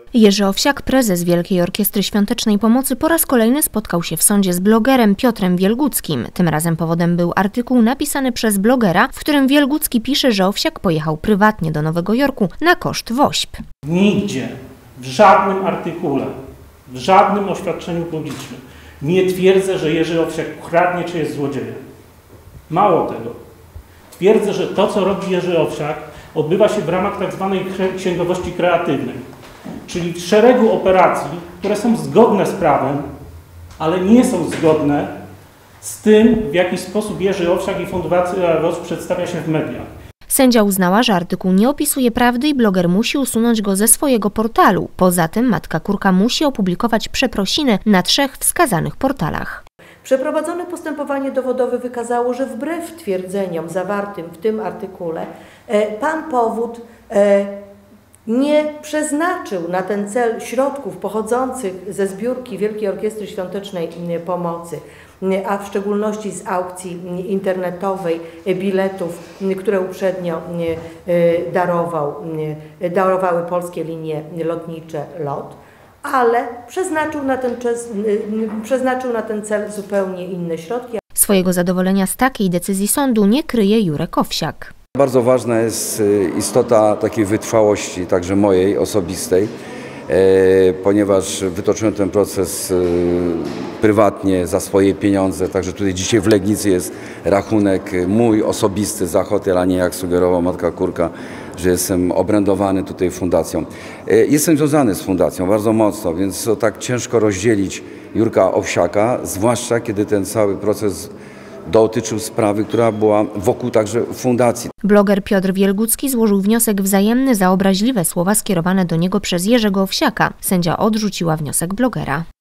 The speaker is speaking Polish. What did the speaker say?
Jerzy Owsiak, prezes Wielkiej Orkiestry Świątecznej Pomocy, po raz kolejny spotkał się w sądzie z blogerem Piotrem Wielguckim. Tym razem powodem był artykuł napisany przez blogera, w którym Wielgucki pisze, że Owsiak pojechał prywatnie do Nowego Jorku na koszt WOŚP. Nigdzie, w żadnym artykule, w żadnym oświadczeniu publicznym nie twierdzę, że Jerzy Owsiak kradnie czy jest złodziejem. Mało tego. Twierdzę, że to, co robi Jerzy Owsiak, odbywa się w ramach tak zwanej księgowości kreatywnej, czyli w szeregu operacji, które są zgodne z prawem, ale nie są zgodne z tym, w jaki sposób Jerzy Owsiak i Fundacja WOŚP przedstawia się w mediach. Sędzia uznała, że artykuł nie opisuje prawdy i bloger musi usunąć go ze swojego portalu. Poza tym matka Kurka musi opublikować przeprosiny na 3 wskazanych portalach. Przeprowadzone postępowanie dowodowe wykazało, że wbrew twierdzeniom zawartym w tym artykule pan powód nie przeznaczył na ten cel środków pochodzących ze zbiórki Wielkiej Orkiestry Świątecznej Pomocy, a w szczególności z aukcji internetowej biletów, które uprzednio darowały Polskie Linie Lotnicze LOT, ale przeznaczył na ten cel zupełnie inne środki. Swojego zadowolenia z takiej decyzji sądu nie kryje Jurek Owsiak. Bardzo ważna jest istota takiej wytrwałości, także mojej, osobistej, ponieważ wytoczyłem ten proces prywatnie, za swoje pieniądze, także tutaj dzisiaj w Legnicy jest rachunek mój osobisty za hotel, a nie jak sugerowała matka Kurka, że jestem obrędowany tutaj fundacją. Jestem związany z fundacją bardzo mocno, więc to tak ciężko rozdzielić Jurka Owsiaka, zwłaszcza kiedy ten cały proces dotyczył sprawy, która była wokół także fundacji. Bloger Piotr Wielgucki złożył wniosek wzajemny za obraźliwe słowa skierowane do niego przez Jerzego Owsiaka. Sędzia odrzuciła wniosek blogera.